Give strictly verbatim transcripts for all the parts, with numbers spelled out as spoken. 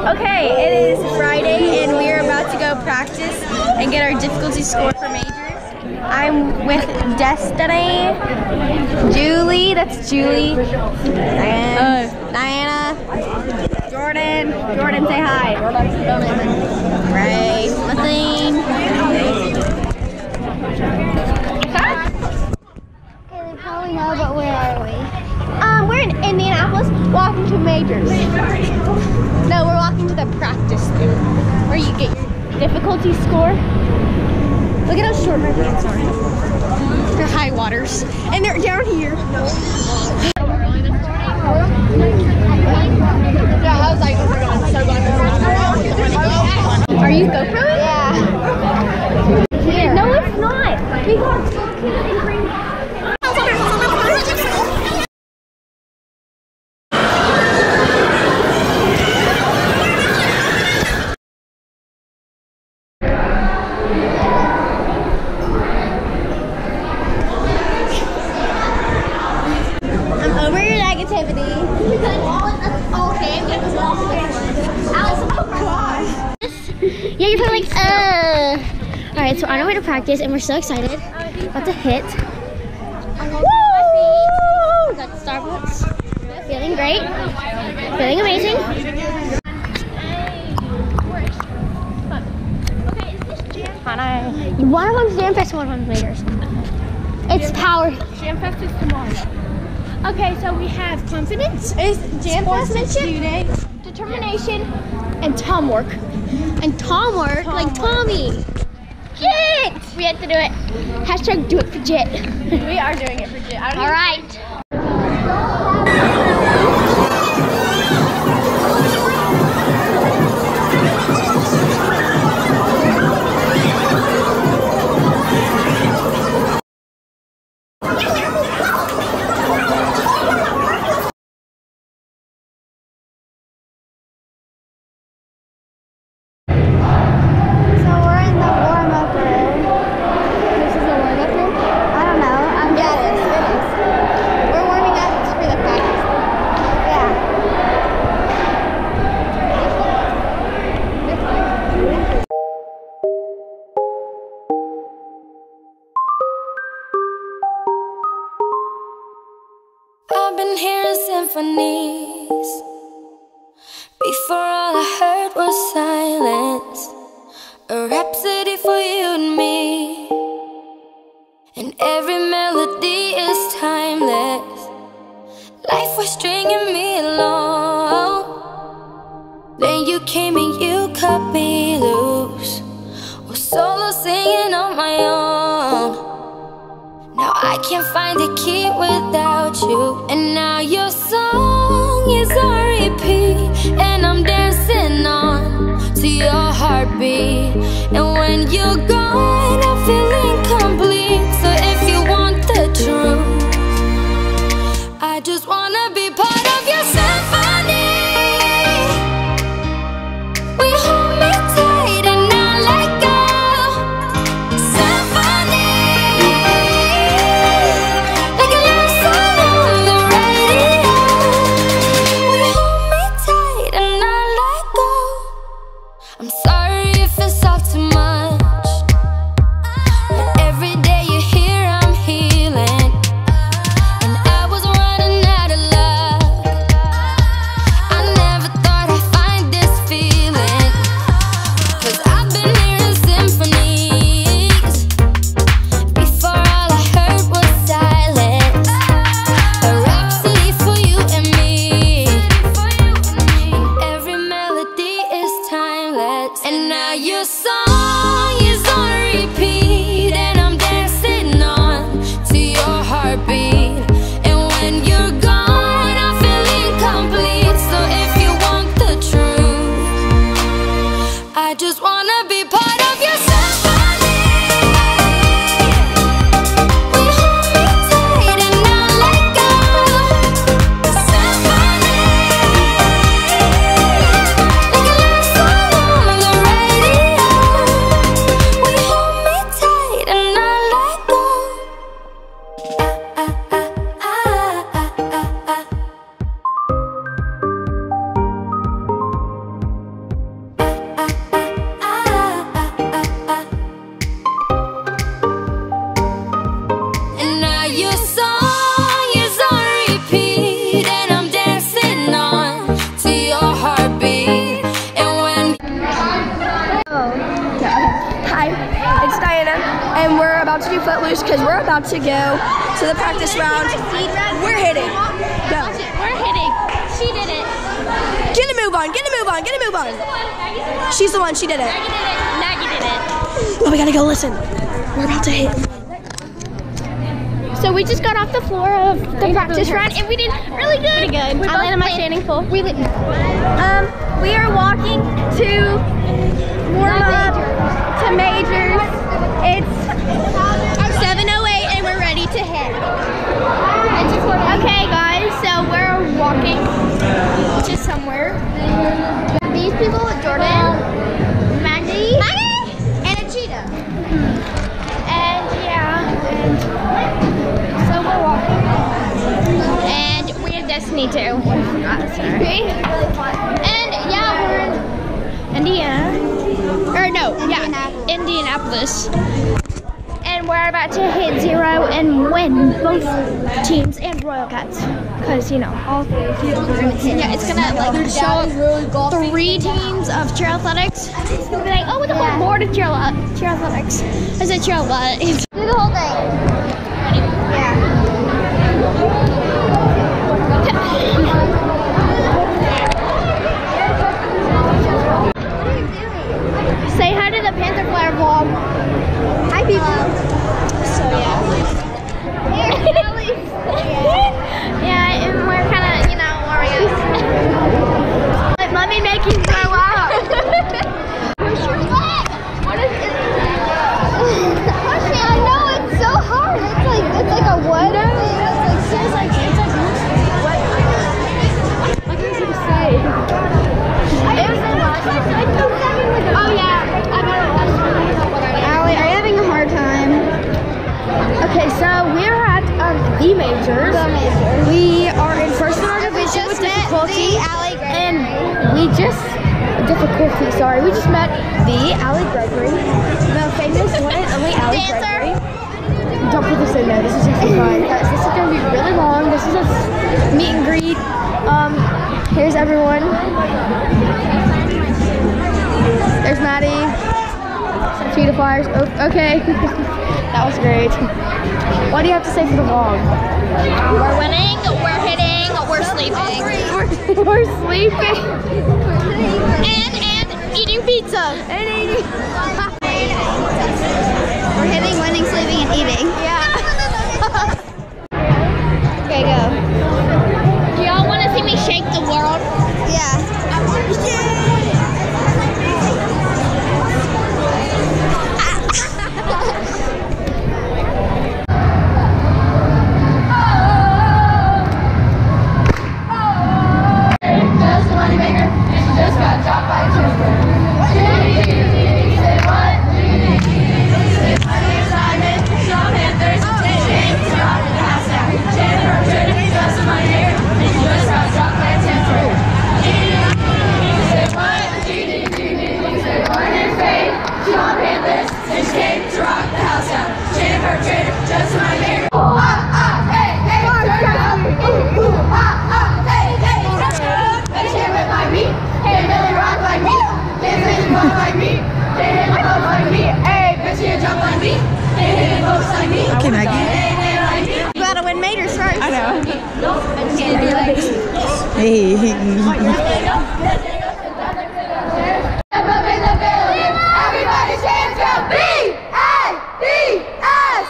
Okay, it is Friday and we are about to go practice and get our difficulty score for majors. I'm with Destiny, Julie, that's Julie, Diana, uh, Diana, Jordan, Jordan, say hi. Right, nothing. Okay, they probably know, but where are we? Um, we're in Indianapolis, walking to majors. No, we're walking to the practice thing, where you get your difficulty score. Look at how short my pants are. They're high waters, and they're down here. Yeah, I was like, oh my god, so glad. Are you GoProing? Yeah. Yeah. No, it's not. We got so cute and green. Yeah, you're probably like, uh. Alright, so on our way to practice, and we're so excited. About to hit. Woo! Got Starbucks. Feeling great. Feeling amazing. One of them's Jam Fest, one of them's Majors. It's power. Jam Fest is tomorrow. Okay, so we have confidence, is Jam Fest, determination, and Tom work. And Tom work, Tom like work. Tommy. Jit! We have to do it. Hashtag do it for Jit. We are doing it for Jit. All right. I've been hearing symphonies. Before all I heard was silence. A rhapsody for you and me. And every melody is timeless. Life was stringing me along. Then you came and you cut me loose. Was solo singing on my own. Now I can't find the key without you. And now your song is on repeat, and I'm dancing on to your heartbeat. And when you're gone, I feel incomplete. So if you want the truth, I just wanna be part of your symphony. We hold me tight and not let go. Symphony, like a love song on the radio. We about to do Footloose because we're about to go to the practice round. We're hitting. Go. We're hitting. She did it. Get a move on. Get a move on. Get a move on. She's the one. She did it. Maggie did it. Maggie did it. Oh, we gotta go listen. We're about to hit. So we just got off the floor of the practice run and we did really good. Pretty good. I landed my standing full. We lit. Um, we are walking to warm up to majors. It's seven oh eight and we're ready to hit. Okay guys, so we're walking to somewhere. These people, Jordan, Maggie, Maggie, and a cheetah. And yeah, and so we're walking. And we have Destiny too. Sorry. And yeah, we're in Indiana. Or no, yeah, Indianapolis. And we're about to hit zero and win both teams and Royal Cats. Because, you know, all three teams are going to hit. Yeah, it's going to like show three teams of cheer athletics. It's going to be like, oh, what the fuck, more to cheer, cheer athletics. I said cheer athletics. Do the whole thing. Yeah. Say hi to the Panther Flare vlog. Hi, people. So, yeah. Yeah, and we're kind of, you know, Oreos. Let, let me make you throw up. Push your leg. What is it? I know, it's so hard. It's like, it's like a wood. It's like, it's like, it's like, what? What did you say? It was oh, yeah. I got it. Allie, are you having a hard time? Okay, so we're at um, the majors. The majors. We are in first in our division with difficulty. And we just, difficulty, sorry. We just met the Allie Gregory, the famous one and only Allie Gregory. Don't put this in there, this is actually fine. Guys, this is going to be really long. This is a meet and greet. Um, here's everyone. There's Maddie. Cheetah Flyers. Oh, okay. That was great. What do you have to say for the vlog? We're winning, we're hitting, we're sleeping. We're, we're sleeping. And, and eating pizza. And eating. We're hitting, winning, sleeping, and eating. Yeah. Okay, go. Do y'all want to see me shake the world? Yeah. Okay, Maggie. You gotta win majors first. I know. Hey. Everybody's hands go B A B S.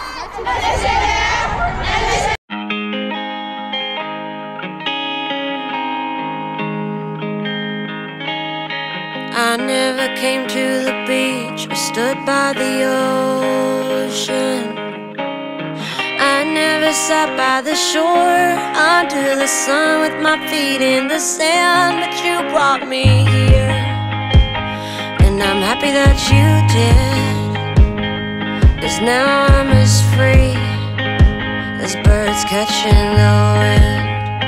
I never came to the beach or stood by the ocean. I never sat by the shore under the sun with my feet in the sand. But you brought me here, and I'm happy that you did. 'Cause now I'm as free as birds catching the wind.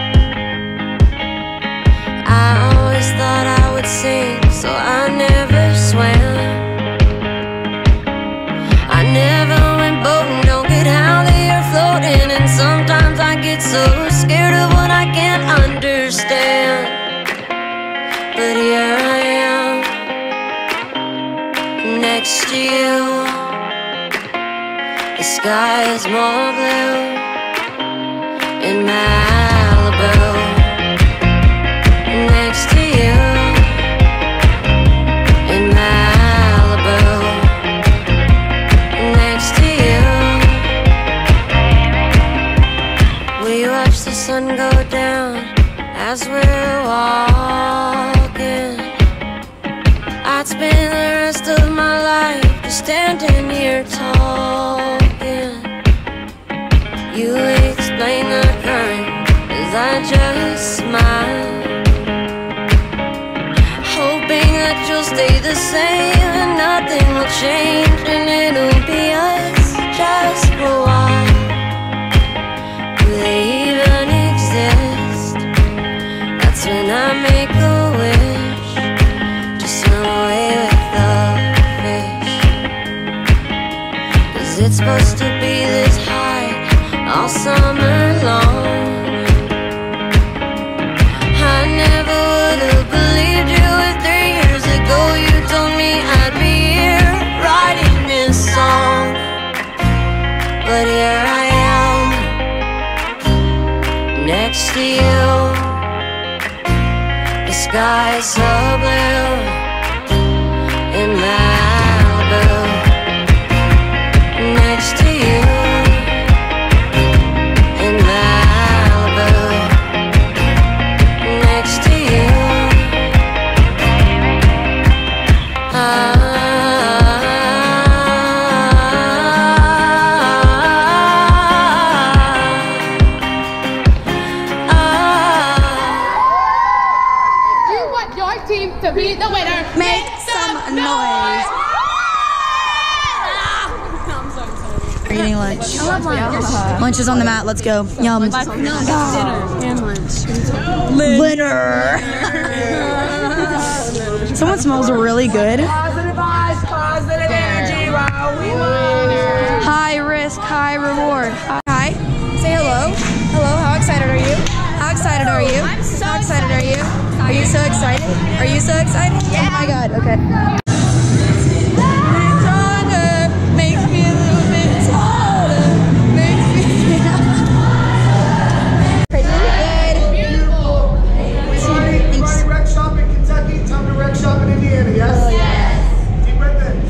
I always thought I would sink, so I never swam. I never went boating, don't get how they are floating. And sometimes I get so scared of what I can't understand. But here I am, next to you. The sky is more blue in Malibu. Next to you in Malibu. Next to you. We watch the sun go down as we're walking. I'd spend the rest of my life just standing here talking. You explain the current as I just smile, hoping that you'll stay the same and nothing will change, and it'll be us just for a while. Do they even exist? That's when I make a wish to swim away with the fish. 'Cause it's supposed to be this high all summer long. I never would have believed you if three years ago you told me I'd be here writing this song. But here I am, next to you. The sky is so blue in Malibu. Next to you in Malibu. Next to you. Ah, ah, You want your team to be the winner. Make some noise. We're eating lunch. I love lunch. Lunch is on the mat. Let's go. Yum. No, dinner and lunch. Dinner. Someone smells really good. Positive vibes, positive energy, wow, we win. High risk, high reward. Hi. Say hello. Hello. How excited are you? How excited are you? I'm so How excited, excited are you? Are you so excited? Are you so excited? Yeah. Oh my God. Okay. Makes me a little bit taller. Makes me good. Beautiful. Thanks. Rec shop in Kentucky, time to rec shop in Indiana, yes? Oh, yes. Deep breath in.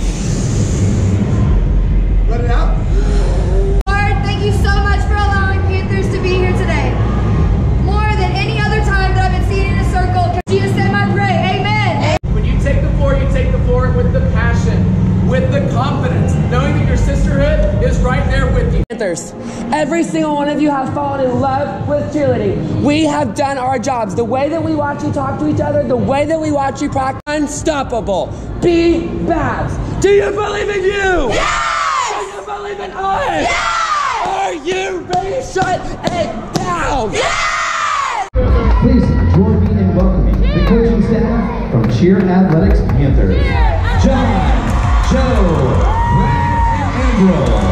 Let it out. Lord, thank you so much for allowing Panthers to be here today. More than any other time that I've been seen in a circle, Jesus said my pray, amen. When you take the floor, you take the floor with the passion, with the confidence, knowing that your sisterhood is right there with you. Panthers, every single one of you have fallen in love with cheerleading. We have done our jobs. The way that we watch you talk to each other, the way that we watch you practice, unstoppable. Be Babs. Do you believe in you? Yes! Do you believe in us? Yes! Are you ready to shut it down? Yes! Please join me in welcoming the coaching staff from Cheer Athletics Panthers. John, Joe, Brad, and Andrew.